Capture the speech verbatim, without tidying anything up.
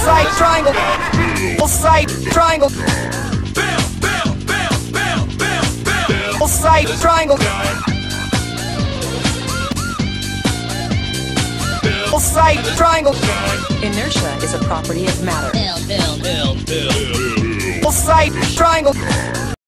Cye Triangle. Cye Triangle. Cye Triangle. Cye Triangle. Inertia is a property of matter. Cye Triangle.